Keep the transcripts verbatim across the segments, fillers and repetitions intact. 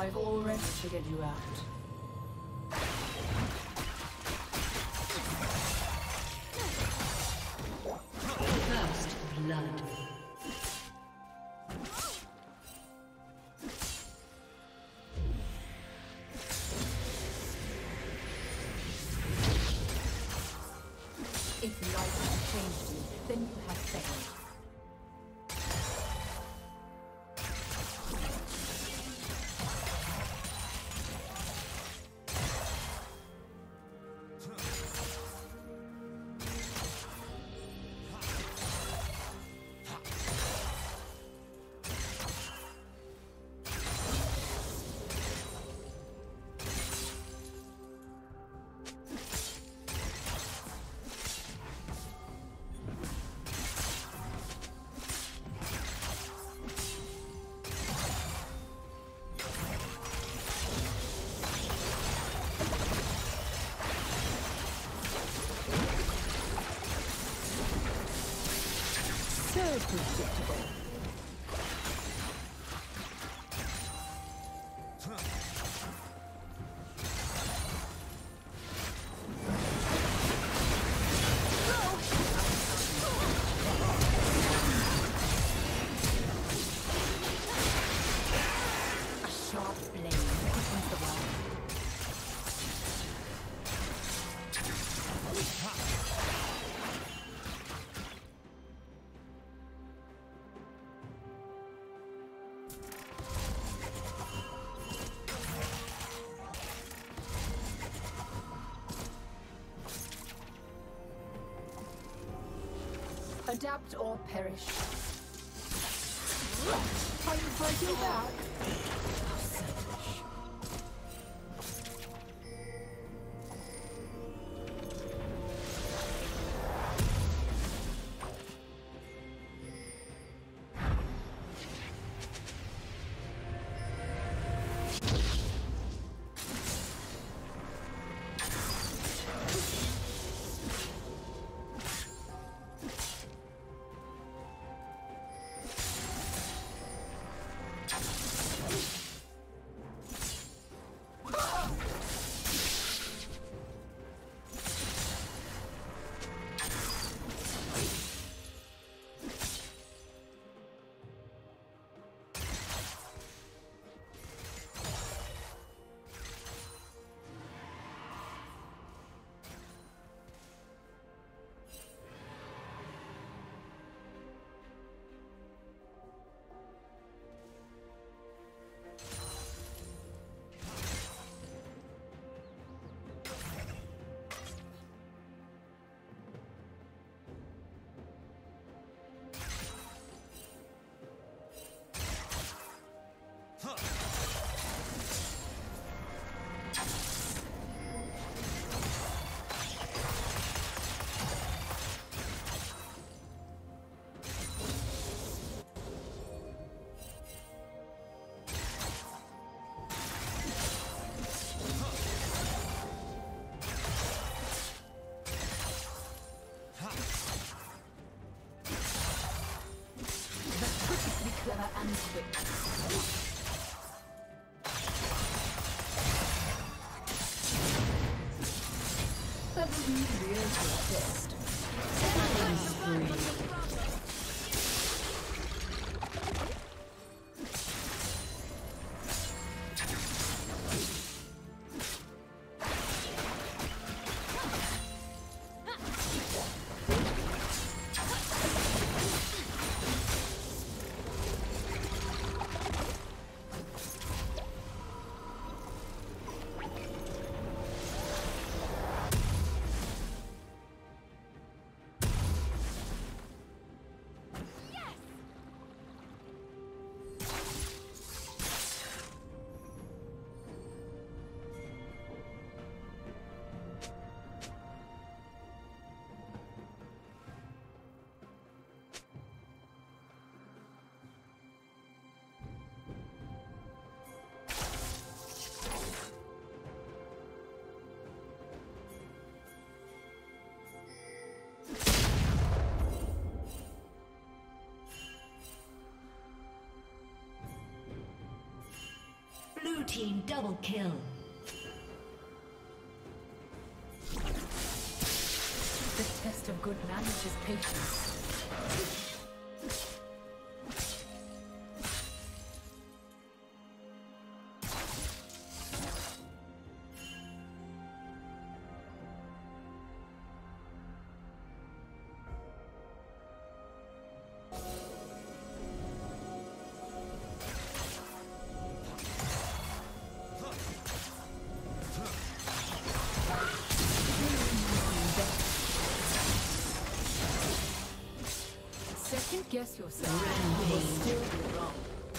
I've already figured you out. First blood. If life has changed you, then you have failed. Predictable. A sharp blade opens the world. Adapt or perish. Are you fighting back? How selfish. Clever and quick. That was me real test. team double kill. The test of good manners is patience. Second guess yourself. You will still be wrong.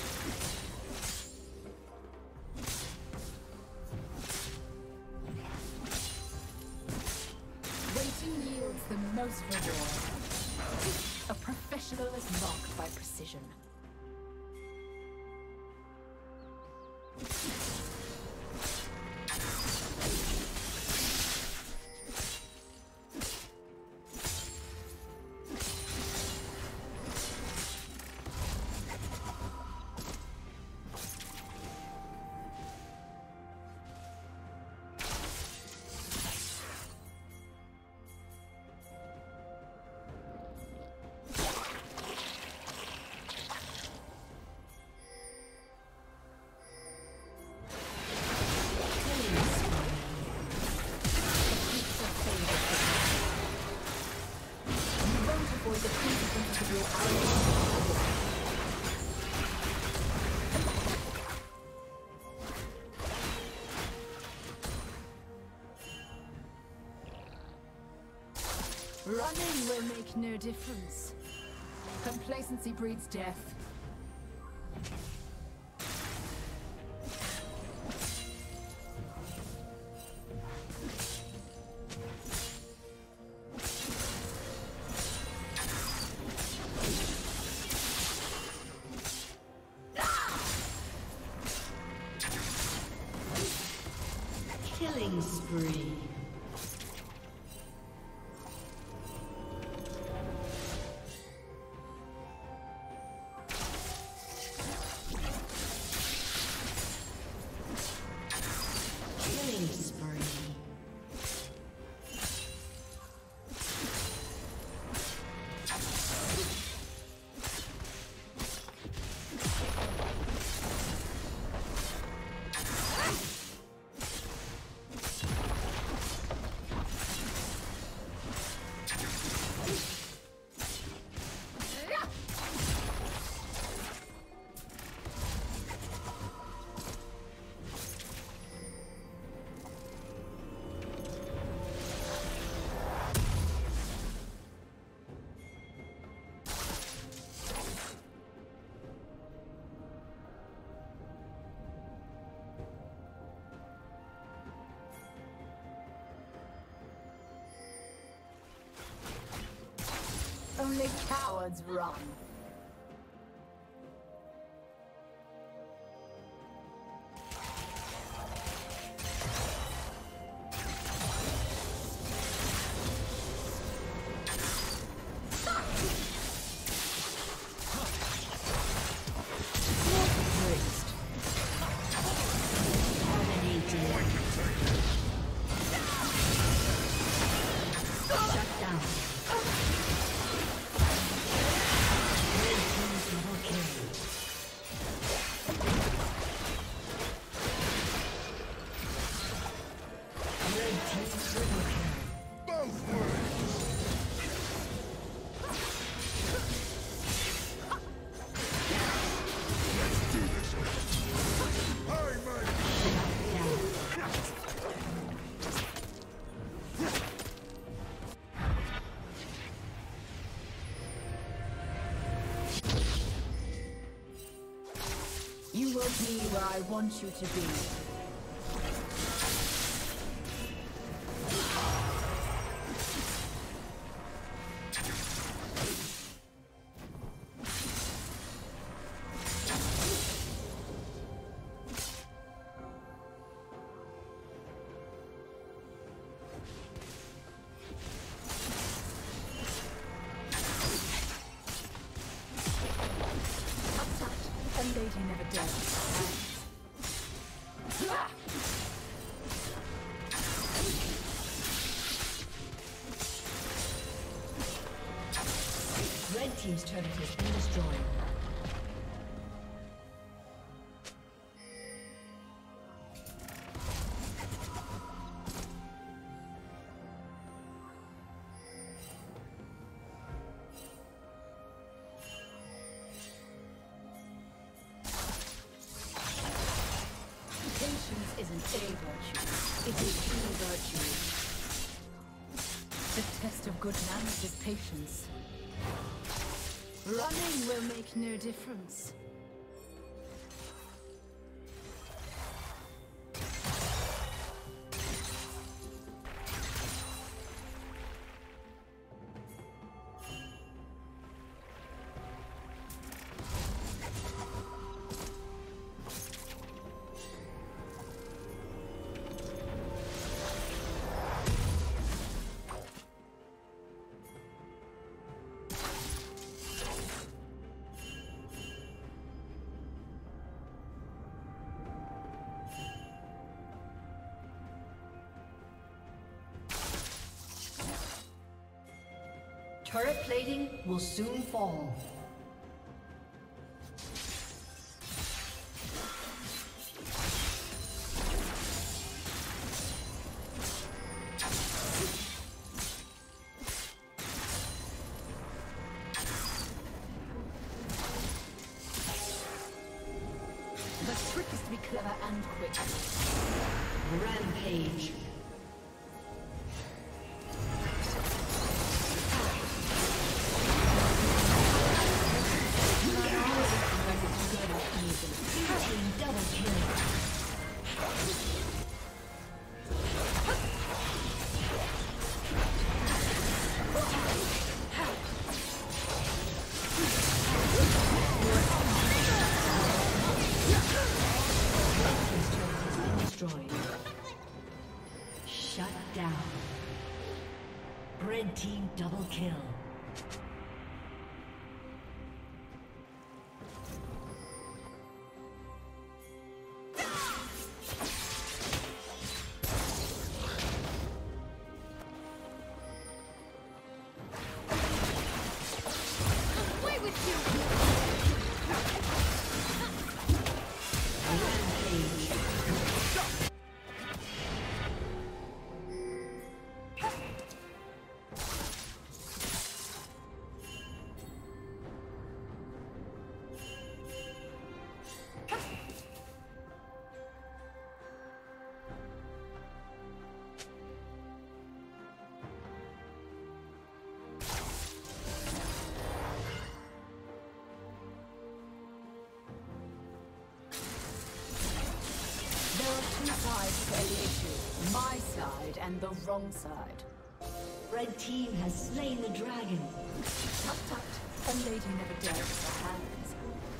Waiting yields the most reward. A professional is marked by precision. Running will make no difference. Complacency breeds death. Killing spree. Only cowards run. You will be where I want you to be. A lady never does. team's turret has been destroyed. Patience isn't a virtue, it is the virtue. The test of good manners is patience. Running will make no difference. Turret plating will soon fall. The trick is to be clever and quick. Rampage. Shut down. Red team double kill. Sides to any issue. My side and the wrong side. Red team has slain the dragon. Tut tut. A lady never dares her hands.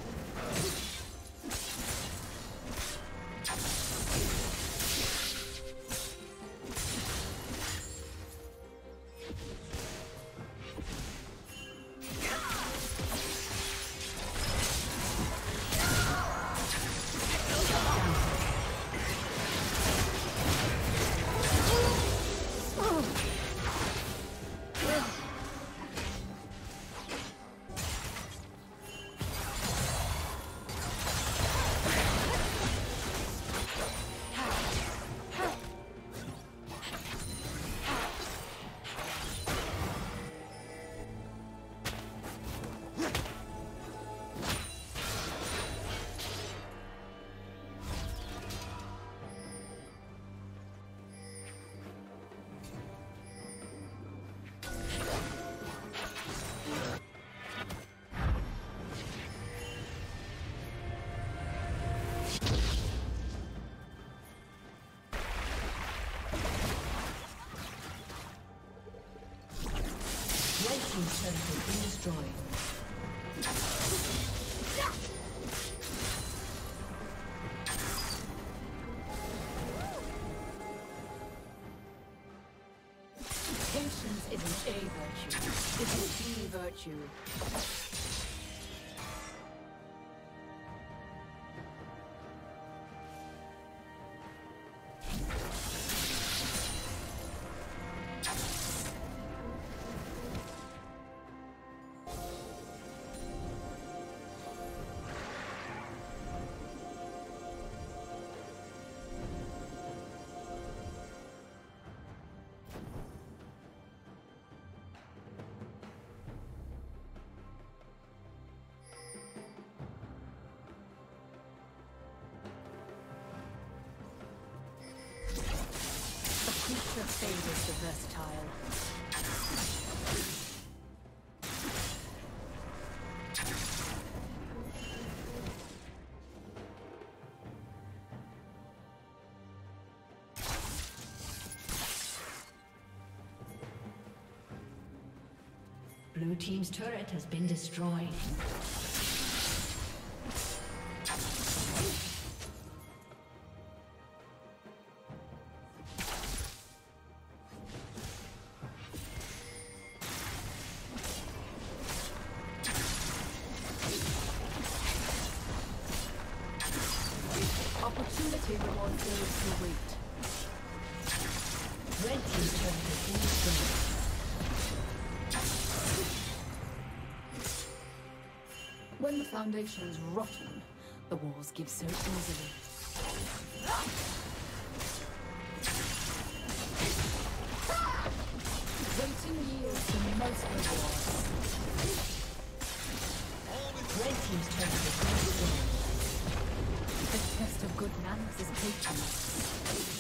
team's turret has been destroyed. Patience isn't a virtue, it is the virtue. creature favors the versatile. Blue team's turret has been destroyed. Opportunity rewards those who wait. Red team's turret has been destroyed. When the foundation is rotten, the walls give so easily. Waiting yields the most rewards. Red team's turret has been destroyed. The test of good manners is patience.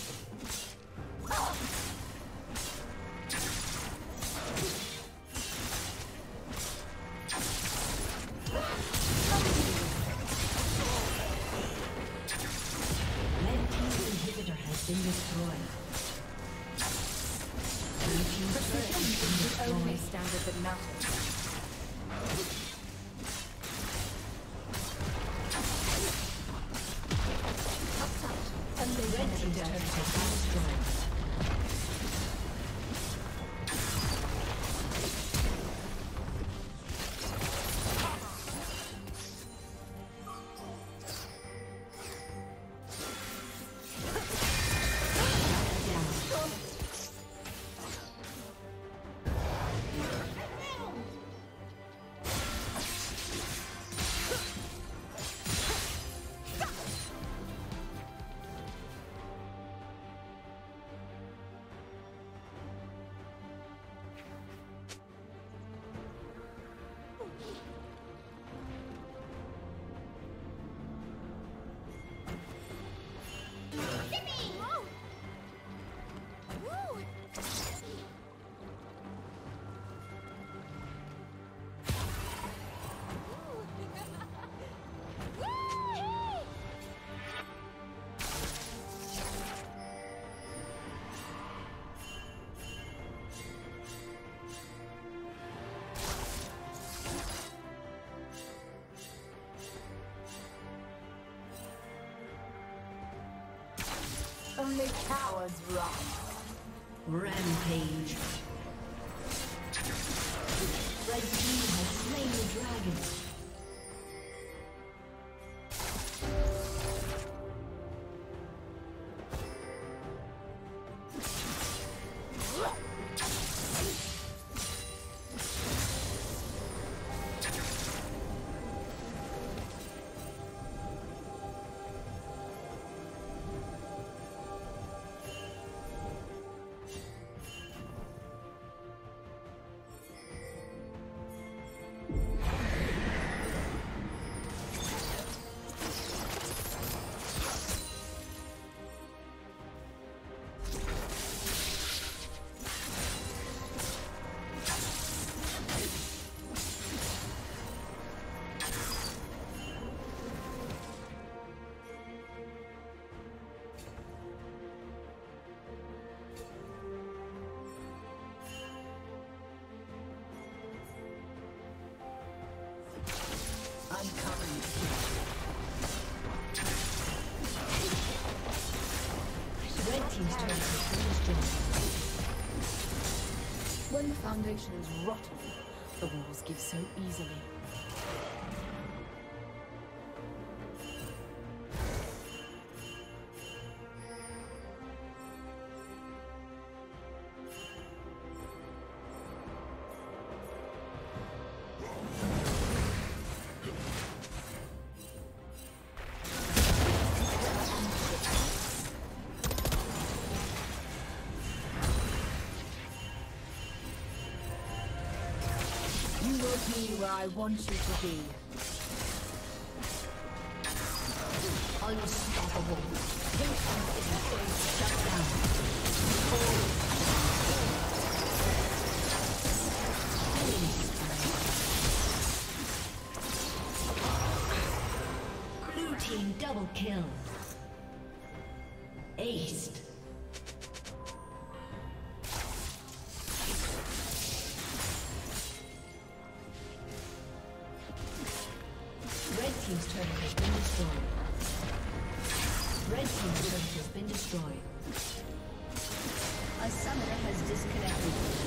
Been destroyed. Precision is the only standard that matters. Up and the red team's turret has been destroyed. Only cowards run. Rampage. Red team has slain the dragon. I'm coming. Red team's turret has been destroyed. When the foundation is rotten, the walls give so easily. You will be where I want you to be. Unstoppable. Shut down. kill. Aced. Red team's turret has been destroyed. Red team's turret has been destroyed. A summoner has disconnected.